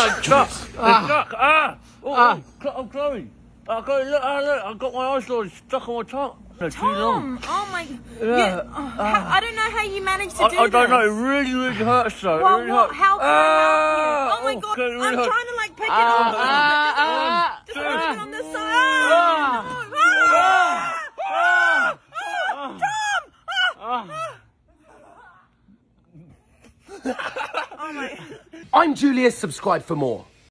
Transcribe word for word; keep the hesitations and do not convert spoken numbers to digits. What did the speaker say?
Ah, Chuck. Ah. Chuck. Ah. Oh, ah. oh, oh, Chloe. Oh, Chloe, look, oh, look, I've got my eyes all stuck on my tongue. No, Tom, oh my, yeah. yeah, oh, uh, how, I don't know how you managed to I, do I don't this. know, it really, really hurts though. Well, it really what, hurts. how can ah, I help you? Oh my oh, God, really I'm hurt. trying to like pick ah, it up. Ah, ah, just just ah, put it on this side. Ah, no. ah, ah, ah, ah, Tom! Ah, ah. Oh my. I'm Julius, subscribe for more.